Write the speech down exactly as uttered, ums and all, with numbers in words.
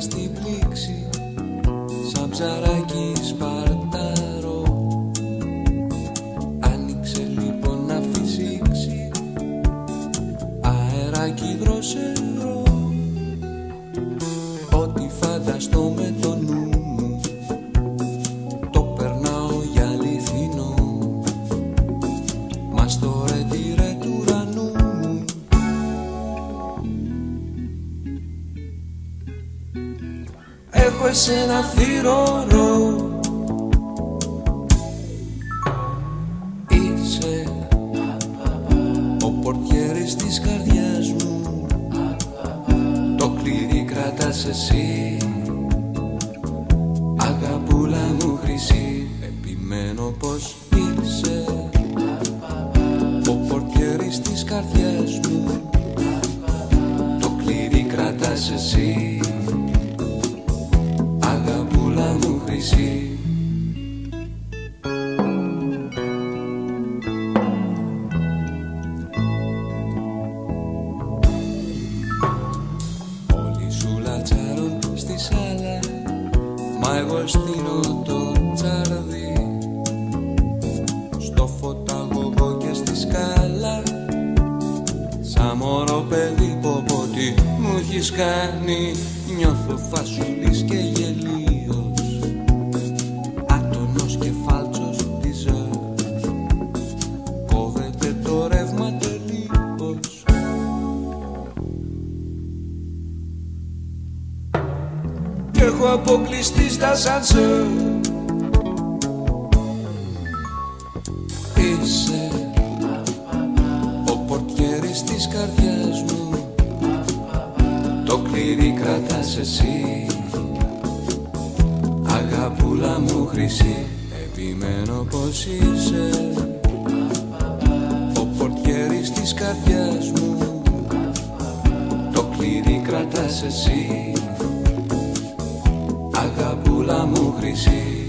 στην πλήξη σαν ψαράκι σπαρταρό. Άνοιξε λοιπόν να φυσήξει αεράκι δροσερό. Ό,τι φανταστώ με το νου μου το περνάω για αληθινό. Μα στο ρετυρέ του ουρανού μου έχω εσένα θυρωρό. Είσαι ο πορτιέρης της καρδιάς μου, το κλειδί κρατάς εσύ, αγαπούλα μου χρυσή. Επιμένω πως είσαι ο πορτιέρης της καρδιάς μου, το κλειδί κρατάς εσύ, αγαπούλα μου χρυσή. Όλοι σου λατσάρουν στη σάλα, μα εγώ στείνω το τσαρδί. Στο φωταγωγό και στη σκάλα, σαν μωρό παιδί πω πω τι μου έχεις κάνει. Νιώθω φασουλής και γελίος, άτονος και φάλτσος της ζωής. Κόβεται το ρεύμα τελείως. Κι έχω αποκλειστεί στα σανσέρ. Είσαι ο πορτιέρης της καρδιάς μου, το κλειδί κρατάς εσύ, αγαπούλα μου χρυσή. Επιμένω πως είσαι ο πορτιέρης της καρδιάς μου, το κλειδί κρατάς εσύ, αγαπούλα μου χρυσή.